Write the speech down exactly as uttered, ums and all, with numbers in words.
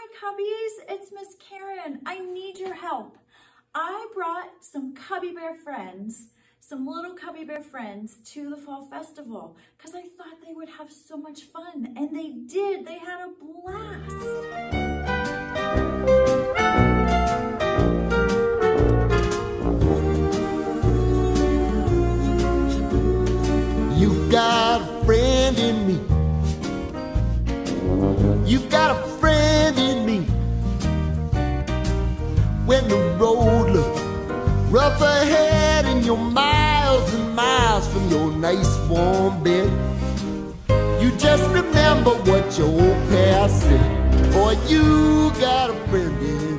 Hi, Cubbies. It's Miss Karen. I need your help. I brought some Cubbie Bear friends, some little Cubbie Bear friends to the Fall Festival because I thought they would have so much fun. And they did. They had a blast. You've got a friend in me. You've got a friend in me. When the road looks rough ahead and you're miles and miles from your nice warm bed, you just remember what your old past said. Boy, you got a friend in me.